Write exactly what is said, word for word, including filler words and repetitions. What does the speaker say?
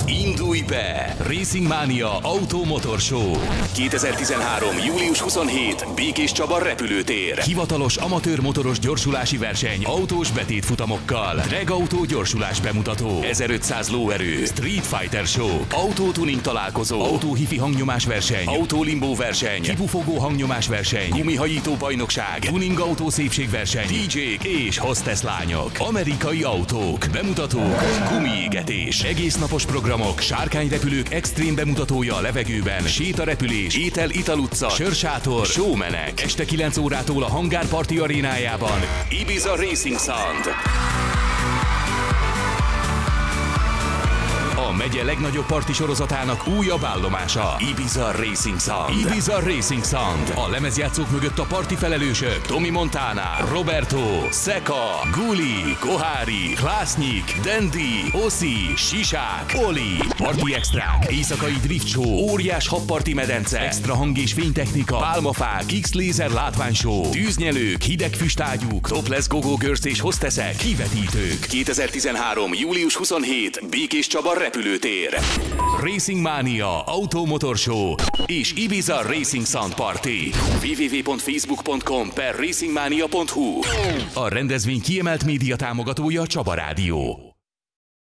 Indulj be! Racing Mania Autó Motor Show. kétezer-tizenhárom. július huszonhetedike. Békés Csaba repülőtér. Hivatalos amatőr motoros gyorsulási verseny autós betétfutamokkal. Drag autó gyorsulás bemutató. ezerötszáz lóerő. Street Fighter Show. Autótuning találkozó. Autóhifi hangnyomás verseny. Autolimbó verseny. Kipufogó hangnyomás verseny. Gumihajító bajnokság. Tuning autó szépségverseny. dé jék és hostess lányok. Amerikai autók. Bemutatók. Gumiégetés. Egésznapos programok. Sárkányrepülők extrém bemutatója a levegőben. Sétarepülés. Étel-ital utca. Sörsátor. Showmenek. Este kilenc órától a Hangár Parti arénájában. Ibiza Racing Sound. A megye legnagyobb parti sorozatának újabb állomása. Ibiza Racing Sound. Ibiza Racing Sound. A lemezjátszók mögött a parti felelősök. Tommy Montana, Roberto, Szeka, Guli, Kohári, Klásznyik, Dandy, Oszi, Sisák, Oli. Parti extrák, éjszakai drift show, óriás habparti medence, extra hang és fénytechnika, pálmafák, X-lézer látványshow, tűznyelők, hideg füstágyúk, topless go-go girls és hostessek, kivetítők. kétezer-tizenhárom. július huszonhetedike. Békés Csaba repülőtér. Racing Mania Autó Motor Show és Ibiza Racing Sound Party. double-u double-u double-u pont facebook pont com per racingmania pont hu. A rendezvény kiemelt média támogatója Csaba Rádió.